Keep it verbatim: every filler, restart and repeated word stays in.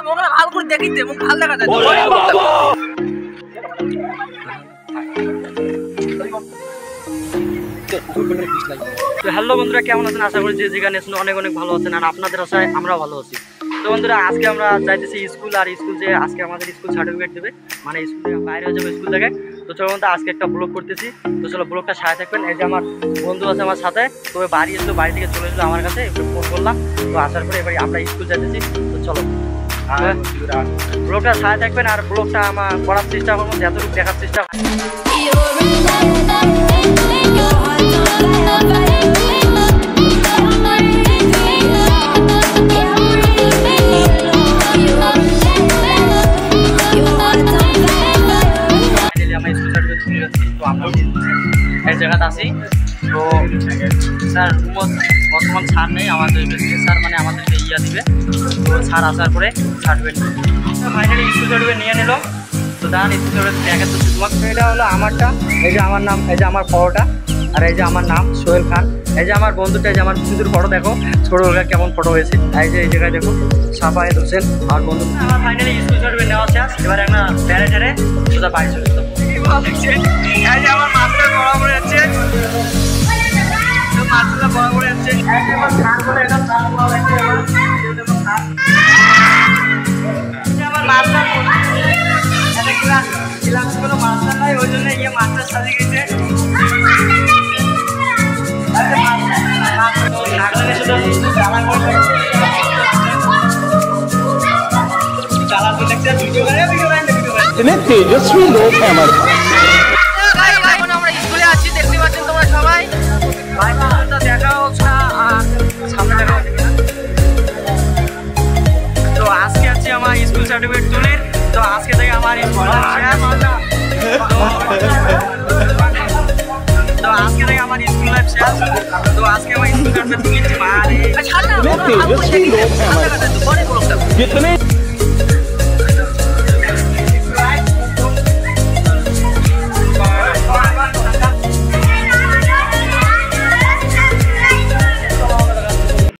মুখটা ভালো করে দেখি দে, মুখ ভালো দেখা যায়। ওরে বাবা। তো হ্যালো বন্ধুরা, কেমন আছেন? আশা করি যে যেখানে আছেন অনেক অনেক ভালো আছেন, আর আপনাদের আশায় আমরাও ভালো আছি। তো বন্ধুরা, আজকে আমরা যাইতেছি স্কুল, আর স্কুল যে আজকে আমাদের স্কুল সার্টিফিকেট দেবে, মানে স্কুল থেকে বাইরে হয়ে যাবে স্কুল থেকে। তো চলো বন্ধু, আজকে একটা ব্লগ করতেছি। তো চলো ব্লগটা সাথে থাকবেন। এই যে আমার বন্ধু আছে আমার সাথে, তো বাড়ি এসলো, বাড়ি থেকে চলে এসলো আমার কাছে, একটু ফোন করলাম। তো আসার পরে এবার আমরা স্কুল যাইতেছি। তো চলো ব্লগটা সাথে থাকবেন, আর ব্লগটা আমার করার চেষ্টা করবো, যতটুকু দেখার চেষ্টা করবো। এই জায়গাতে আসি। তো স্যার বর্তমান ছাড় নেই আমাদের, স্যার মানে আমাদেরকে ইয়া দিবে। তো স্যার আসার পরে সার্টিফিকেট ফাইনালি স্কুল সার্টিফিকেট নিয়ে নিল। তো দাঁড়ান স্কুল সার্টিফিকেট দেখা তো তোমাকে, এটা হলো আমারটা, এই যে আমার নাম, এই যে আমার ফটোটা, আর এই যে আমার নাম সোহেল খান। এই যে আমার বন্ধুটা, এই যে আমার বন্ধুর ফটো দেখো, ছোটোবেলা কেমন ফটো হয়েছে। এই যে এই জায়গায় দেখো সাফায়েত হোসেন আমার বন্ধু। আমার ফাইনালি স্কুল সার্টিফিকেট নেওয়া শেষ। এবার একটা প্যারে টেরে সোজা বাড়ি চলে যেত। এই যে আমার মাছটা বড় করে যাচ্ছে, মাছটা বড় করে যাচ্ছে। আমার খান বলে এটা খান বলা হয়েছে। আমার মাছটা একটা ক্লাস ক্লাস কোনো মাছটা নাই, ওই জন্য ইয়ে মাছটা সাজিয়ে গেছে। इतने तेजस्वी लोग हैं हमारे पास। এখন আমরা স্কুলে আছি, দেখতে পাচ্ছেন তোমরা সবাই। দেখা হচ্ছে না, সামনে দেখা হচ্ছে কিনা। তো আজকে আছি আমার স্কুল সার্টিফিকেট তুলে। তো আজকে থেকে আমার স্কুল তো আজকে থেকে আমার স্কুল লাইফ শেষ। তো আজকে আমার স্কুল সার্টিফিকেট তুলেছি। इतने तेजस्वी लोग हैं हमारे पास। जितने